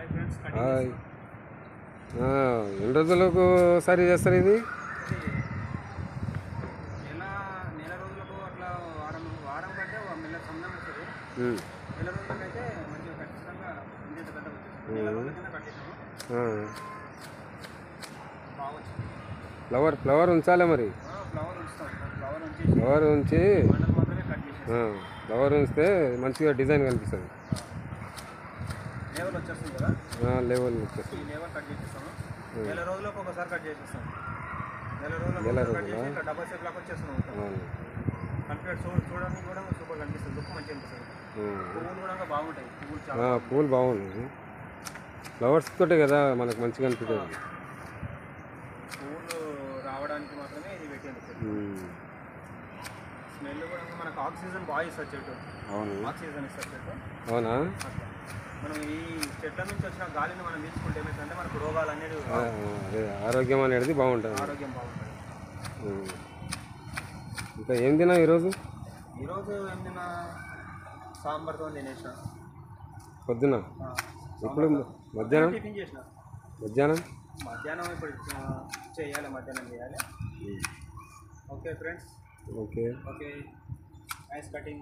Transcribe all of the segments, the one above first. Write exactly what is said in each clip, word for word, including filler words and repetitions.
Hi. ఎన్ని రోజులకు సరి చేస్తారు ఇది? నెల నెల రోజులకు అట్లా వారం వారం కంటే నెల సంబంధం వస్తుంది. ఉమ్. నెల రోజులకైతే మంచిగా ఖచ్చితంగా ఇంజెంట్ గడ్డ వచ్చేస్తుంది. నెల రోజుల కింద కట్టేసాము బాగా ఫ్లవర్ ఫ్లవర్ ఉంచాలి మరి. ఫ్లవర్ ఉంచుతాం. ఫ్లవర్ ఉంచి ఫ్లవర్ ఉంచి మండలు మాత్రమే కట్ చేసేస్తాం. ఫ్లవర్ ఉంచితే మంచిగా డిజైన్ కనిపిస్తుంది. లేవల్ వచ్చేస్తుంది కదా, లెవెల్ వచ్చేస్తుంది. ఈ లేవల్ కట్ చేసేస్తాము. నెల రోజులకు ఒకసారి కట్ చేసేస్తాం. నెల రోజులకు నెల కట్ చేసి రోజులా? ఇట్లా డబల్ షేప్ లాగా వచ్చేస్తున్నాం. అవును. కంప్లీట్ చూ చూడడానికి కూడా సూపర్ కనిపిస్తుంది. లుక్ మంచిగా అనిపిస్తుంది. పువ్వులు కూడా బాగుంటాయి. పువ్వులు ఆ, చాలా పూలు బాగున్నాయి. ఫ్లవర్స్ తోటే కదా మనకు మంచిగా అనిపిస్తుంది. పువ్వులు రావడానికి మాత్రమే ఇది పెట్టింది. స్మెల్ కూడా మనకు ఆక్సిజన్ బాగా ఇస్తుంది చెట్టు. అవును. ఆక్సిజన్ ఇస్తుంది చెట్టు. అవునా? అట్లా మనం ఈ చెట్ల నుంచి వచ్చిన గాలిని మనం తీసుకుంటే ఏమైందంటే మనకు రోగాలు అనేది అదే ఆరోగ్యం అనేది బాగుంటుంది. ఆరోగ్యం బాగుంటుంది. ఇంకా ఏం తిన్నా ఈరోజు? ఈరోజు ఏం తిన్నా, సాంబార్తో తినేసిన. పొద్దున ఇప్పుడు మధ్యాహ్నం టిఫిన్ చేసిన. మధ్యాహ్నం మధ్యాహ్నం ఇప్పుడు చేయాలి. మధ్యాహ్నం చేయాలి. Okay friends. Okay okay nice cutting.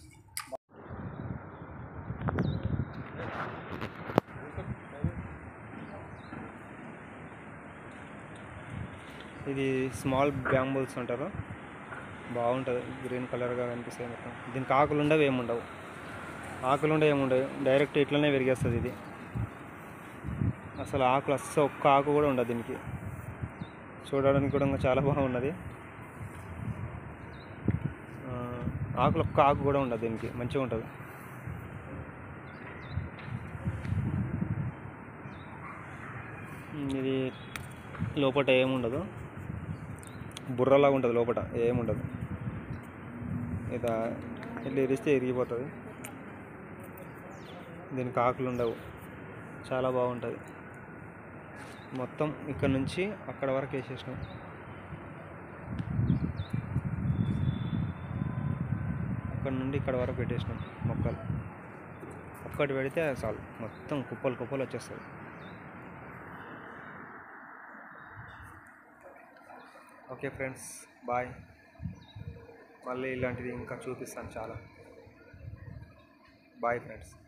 ఇది స్మాల్ బ్యాంబూల్స్ అంటారు. బాగుంటుంది. గ్రీన్ కలర్గా కనిపిస్తాయి మొత్తం. దీనికి ఆకులు ఉండవు, ఏముండవు. ఆకులు ఉండే ఏముండవు, డైరెక్ట్ ఇట్లనే పెరిగేస్తుంది ఇది. అసలు ఆకులు అస్సలు ఒక్క ఆకు కూడా ఉండదు దీనికి. చూడడానికి కూడా చాలా బాగున్నది. ఆకులు ఒక్క ఆకు కూడా ఉండదు దీనికి. మంచిగా ఉంటుంది. ఇది లోపల ఏముండదు, బుర్రలాగా ఉంటుంది. లోపల ఏముండదు. ఇదా ఇట్లా ఇరిస్తే ఇరిగిపోతుంది. దీనికి ఆకులు ఉండవు. చాలా బాగుంటుంది. మొత్తం ఇక్కడ నుంచి అక్కడ వరకు వేసేసినాం. అక్కడ నుండి ఇక్కడ వరకు పెట్టేసినాం మొక్కలు. ఒక్కటి పెడితే చాలు, మొత్తం కుప్పలు కుప్పలు వచ్చేస్తుంది. Okay friends, bye. మళ్ళీ ఇలాంటిది ఇంకా చూపిస్తాను చాలా. Bye friends.